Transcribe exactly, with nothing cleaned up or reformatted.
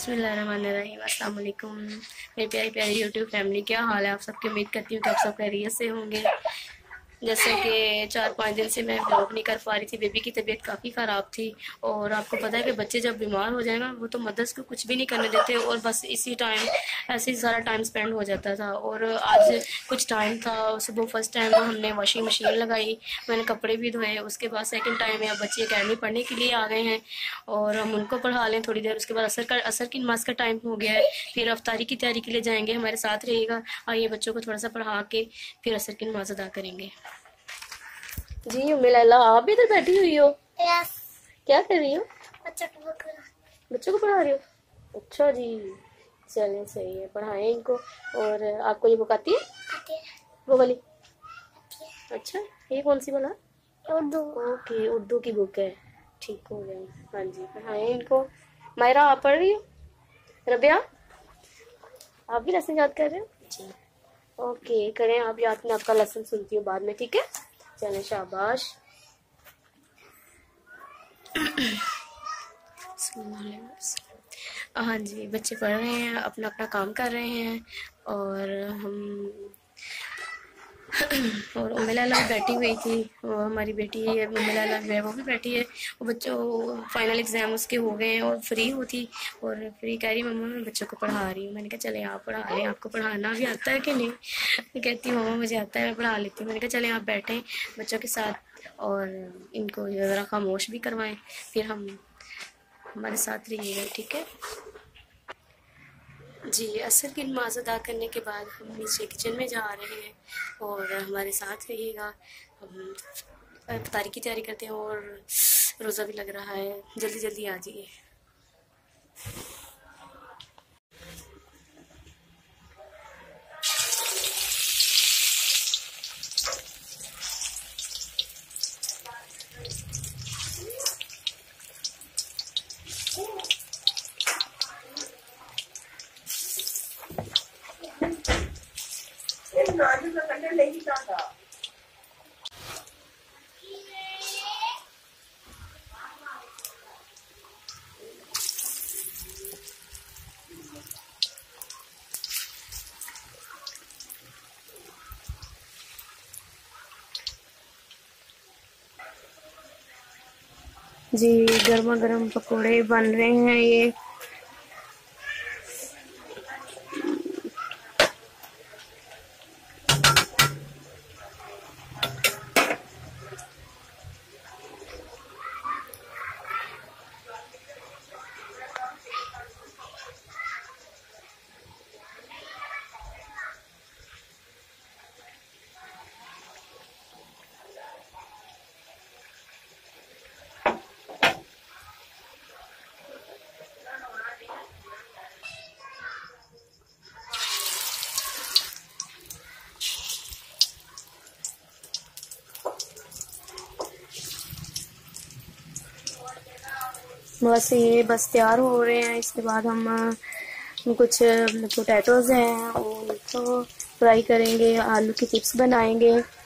बिस्मिल्लाहिर्रहमानिर्रहीम। अस्सलाम वालेकुम मेरी प्यारी प्यारी यूट्यूब फैमिली, क्या हाल है आप सबकी। उम्मीद करती हूँ कि आप सब खैरियत से होंगे। जैसे कि चार पाँच दिन से मैं ब्लॉग नहीं कर पा रही थी, बेबी की तबीयत काफ़ी ख़राब थी। और आपको पता है कि बच्चे जब बीमार हो जाए ना, वो तो मदर्स को कुछ भी नहीं करने देते और बस इसी टाइम ऐसे ही सारा टाइम स्पेंड हो जाता था। और आज कुछ टाइम था, सुबह फर्स्ट टाइम वो हमने वॉशिंग मशीन लगाई, मैंने कपड़े भी धोए। उसके बाद सेकंड टाइम है, अब बच्चे अकेडमी पढ़ने के लिए आ गए हैं और हम उनको पढ़ा लें थोड़ी देर। उसके बाद असर का असर की नमाज का टाइम हो गया है, फिर अफ्तारी की तैयारी के लिए जाएंगे। हमारे साथ रहिएगा, आइए बच्चों को थोड़ा सा पढ़ा के फिर असर की नमाज अदा करेंगे। जी उम्मीला, आप भी इधर बैठी हुई हो? यस। क्या कर रही हो? बच्चों को बच्चों को पढ़ा रही हो? अच्छा जी, चलें सही है, पढ़ाएं इनको। और आपको ये बुक आती है? आती है। वो वाली? आती है। अच्छा, ये कौन सी वाला? उर्दू। ओके, उर्दू की बुक है, ठीक हो गया। हाँ जी, पढ़ाएं इनको। मायरा आप पढ़ रही हो? रबिया आप भी लेसन याद कर रहे हो? जी ओके, करें आप याद, मैं आपका लेसन सुनती हूँ बाद में, ठीक है? चलें, शाबाश। हाँ जी, बच्चे पढ़ रहे हैं, अपना अपना काम कर रहे हैं और हम और उम्मीला बैठी हुई थी। और हमारी बेटी उम्मीला जो है वो भी बैठी है। वो बच्चों फाइनल एग्जाम उसके हो गए हैं और फ्री होती और फ्री कह रही मम्मा मैं बच्चों को पढ़ा रही हूँ। मैंने कहा चले आप पढ़ा लें, आपको पढ़ाना भी आता है कि नहीं? कहती मम्मा मुझे आता है, मैं पढ़ा लेती हूँ। मैंने कहा चले आप बैठें बच्चों के साथ और इनको ज़रा खामोश भी करवाएं, फिर हम हमारे साथ रहिएगा, ठीक है जी। असर की नमाज अदा करने के बाद हम नीचे किचन में जा रहे हैं और हमारे साथ रहिएगा। हम इफ्तारी की तैयारी करते हैं और रोज़ा भी लग रहा है, जल्दी जल्दी आ जाइए। जी गर्मा गर्म पकोड़े बन रहे हैं ये। बस ये बस तैयार हो रहे हैं। इसके बाद हम कुछ पोटैटोज़ हैं उनको फ्राई करेंगे, आलू की चिप्स बनाएंगे।